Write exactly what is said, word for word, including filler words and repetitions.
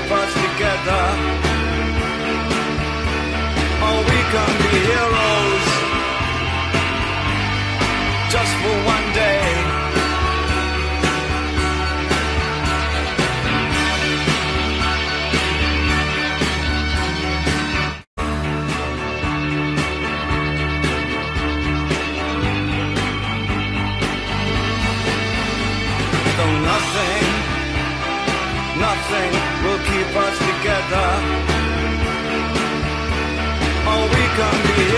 keep us together. Oh, we can be heroes just for one day. Though nothing, nothing will keep us together. Oh, we can be